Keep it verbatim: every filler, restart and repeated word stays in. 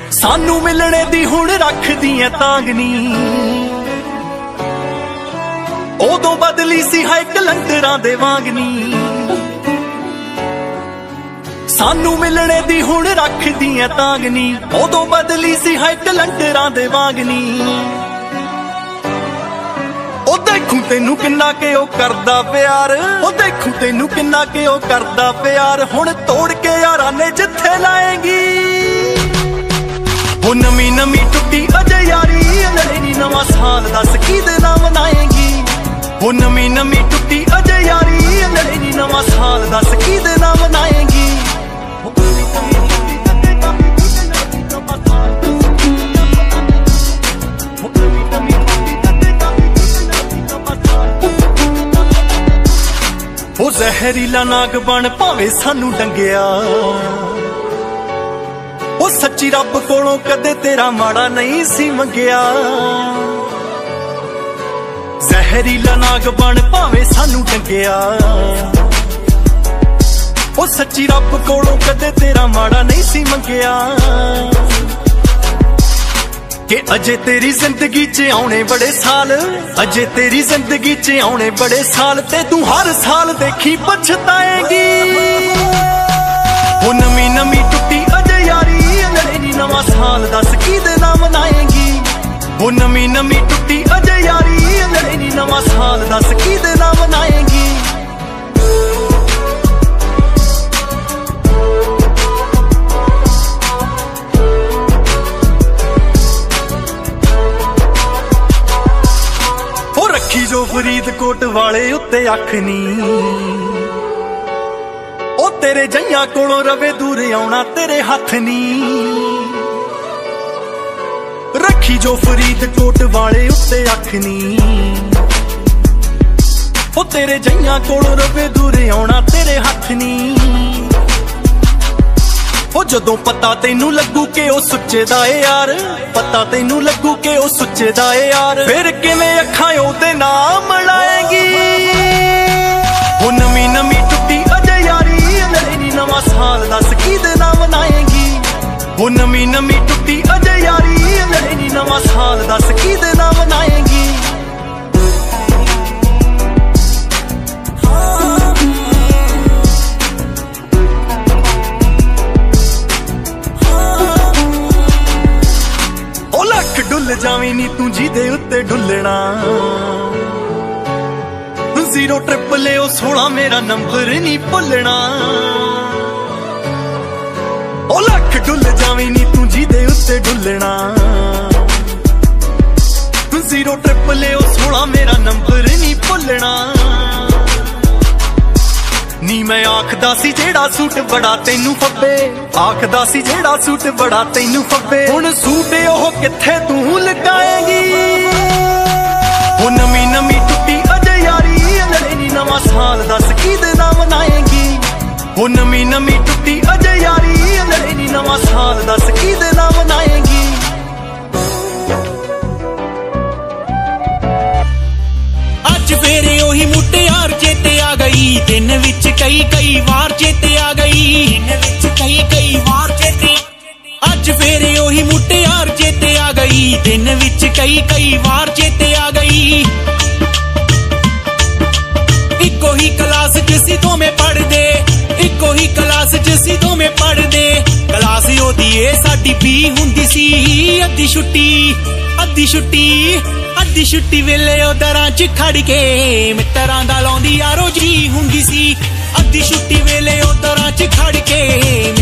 सानू मिलने दी हुण रखदी ऐ तांगनी, उदों बदली सी है कलंडरां दे वांगनी। सानू मिलने दी हुण रखदी ऐ तांगनी, उदों बदली सी है कलंडरां दे वांगनी। ओ देखूं तेनू किन्ना के ओ करदा प्यार, ओ देखूं तेनू किन्ना के ओ करदा प्यार। हुण तोड़ के यारां ने जिथे लाएंगी, ओ नमी नमी टुटी अजे यारी लड़े नी नवां साल दस किहदे नाम मनाएंगी। ओ नमी नमी टुटी अजे यारी लड़े नी नवां साल दस किहदे नाम मनाएंगी। ओ जहरीला नाग बन भावे सानू डंगिया, ओ सच्ची रब कोलों कदे तेरा माड़ा नहीं सी मंगिया। जहरीला नाग बन भावे सानू डंगिया, ओ सच्ची रब कोलों कदे तेरा माड़ा नहीं सी मंगिया। कि अजे तेरी जिंदगी च आने बड़े साल, अजे तेरी जिंदगी च आने बड़े साल, ते तू हर साल देखी पछताएंगी। ओ नमी नमी टुटी अजे यारी लड़े नी नवां साल दस किहदे नाम मनाएंगी। ओ नमी नमी टुटी अजे यारी लड़े नी नवां साल दस किहदे नाम मनाएंगी। जो फरीदकोट वाले उत्ते अख नी, ओ तेरे जइयां कोलों रवे दूर आउणा तेरे हथ नी। रखी जो फरीदकोट वाले उत्ते अख नी, ओ तेरे जइयां कोलों रवे दूर आउणा तेरे हथ नी। ओ जदों पता तैनू लगू के ओ सुच्चे दा ए यार, पता तैनू लगू के ओ सुच्चे दा ए यार, फिर किवें अखां ओदे नाम लाएंगी। ओ नमी नमी टुटी अजे यारी लड़े नी नवां साल दस किहदे नाम मनाएंगी। ओ नमी नमी टुटी अजे यारी लड़े नी नवां साल दस किहदे नाम मनाएंगी। डुल जावी नी तू जीदे उत्ते डुलना, जीरो ट्रिपल ए ओ सोलह मेरा नंबर नी भुलना। ओ लख डुल जावी नी तू जीदे उत्ते डुलना, जीरो ट्रिपल ए ओ सोलह मेरा नंबर नी भुलना। नी मैं आखदा सी जेड़ा सूट बड़ा तैनू फब्बे, आखदा सी जेड़ा सूट बड़ा तैनू फब्बे, हुण सूट ओह किथे तू लगाएंगी। ओ नमी नमी टुटी अजे यारी लड़े नी नवां साल दस किहदे नाम मनाएंगी। ओ नमी नमी टुटी अजे यारी लड़े नी नवां साल दस किहदे नाम मनाएंगी। अज फेरे ओही मुटियार चेते आ गई, दिन विच कई कई वार चेते आ गई, दिन विच कई कई वार चेते। अज फेरे ओही मुटियार चेते आ गई, दिन विच कई कई वार चेते आ गई। इको ही क्लास च सी दोवें पढ़दे, इको ही क्लास च सी दोवें पढ़दे। क्लास ओदी ए साडी बी हुंदी सी, अद्धी छुट्टी अद्धी छुट्टी अद्धी छुट्टी वेले ओ दरां च खड़ के मित्तरां दा लाउंदी यारो जी हुंदी सी। अद्धी छुट्टी वेले ओ दरां च खड़ के